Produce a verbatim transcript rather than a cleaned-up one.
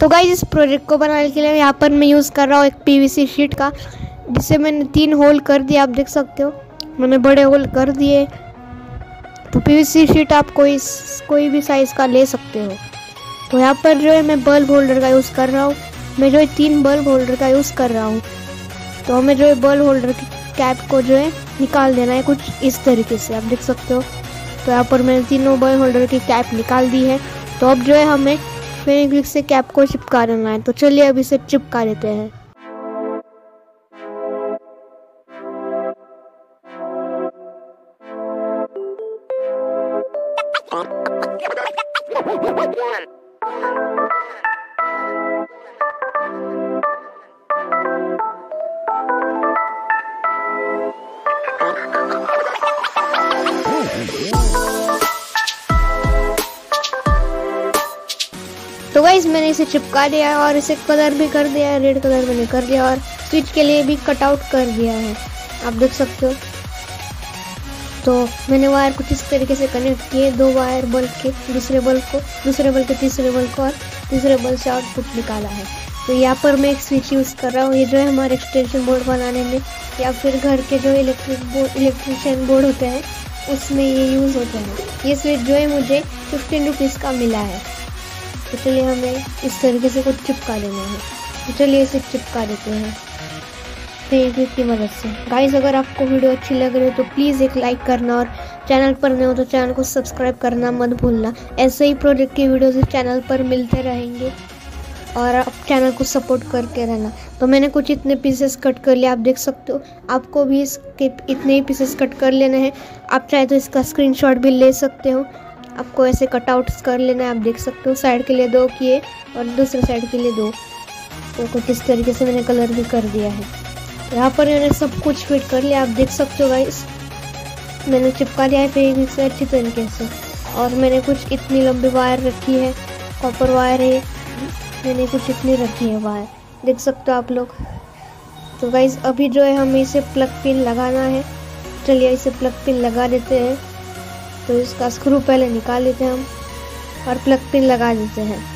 तो गाइस इस प्रोजेक्ट को बनाने के लिए यहाँ पर मैं यूज़ कर रहा हूँ एक पीवीसी शीट का, जिसे मैंने तीन होल कर दिए। आप देख सकते हो मैंने बड़े होल कर दिए। तो पीवीसी शीट आप कोई कोई भी साइज़ का ले सकते हो। तो यहाँ पर जो है मैं बल्ब होल्डर का यूज़ कर रहा हूँ। मैं जो है तीन बल्ब होल्डर का यूज़ कर रहा हूँ। तो हमें जो है बल्ब होल्डर की कैप को जो है निकाल देना है कुछ इस तरीके से, आप देख सकते हो। तो यहाँ पर मैंने तीनों बल्ब होल्डर की कैप निकाल दी है। तो अब जो है हमें फेविक्विक से कैप को चिपका देना है। तो चलिए अब इसे चिपका देते हैं। तो गाइस मैंने इसे चिपका दिया है और इसे कलर भी कर दिया है, रेड कलर मैंने कर दिया और स्विच के लिए भी कट आउट कर दिया है, आप देख सकते हो। तो मैंने वायर कुछ इस तरीके से कनेक्ट किए, दो वायर बल्ब के दूसरे बल्ब को, दूसरे बल्ब के तीसरे बल्ब को और तीसरे बल्ब से आउटपुट निकाला है। तो यहाँ पर मैं एक स्विच यूज़ कर रहा हूँ। ये जो है हमारे एक्सटेंशन बोर्ड बनाने में या फिर घर के जो इलेक्ट्रिक बोर्ड इलेक्ट्रिशियन बोर्ड होते हैं उसमें ये यूज़ होते हैं। ये स्विच जो है मुझे फिफ्टीन रुपीज़ का मिला है। तो चलिए हमें इस तरीके से कुछ चिपका लेना है। तो चलिए इसे चिपका देते हैं फेविक्विक की मदद से। गाइस अगर आपको वीडियो अच्छी लग रही हो तो प्लीज़ एक लाइक करना और चैनल पर नए हो तो चैनल को सब्सक्राइब करना मत भूलना। ऐसे ही प्रोजेक्ट की वीडियोस इस चैनल पर मिलते रहेंगे और आप चैनल को सपोर्ट करके रहना। तो मैंने कुछ इतने पीसेस कट कर लिया, आप देख सकते हो। आपको भी इसके इतने ही पीसेस कट कर लेने हैं। आप चाहे तो इसका स्क्रीनशॉट भी ले सकते हो। आपको ऐसे कटआउट्स कर लेना है, आप देख सकते हो। साइड के लिए दो किए और दूसरे साइड के लिए दो। तो कुछ इस तरीके से मैंने कलर भी कर दिया है। यहाँ पर मैंने सब कुछ फिट कर लिया, आप देख सकते हो गाइस। मैंने चिपका दिया है फेविक्विक से अच्छी तरीके से। और मैंने कुछ इतनी लंबी वायर रखी है, कॉपर वायर है, मैंने कुछ इतनी रखी है वायर, देख सकते हो आप लोग। तो गाइस अभी जो है हमें इसे प्लग पिन लगाना है। चलिए इसे प्लग पिन लगा देते हैं। तो इसका स्क्रू पहले निकाल लेते हैं हम और प्लग पिन लगा देते हैं।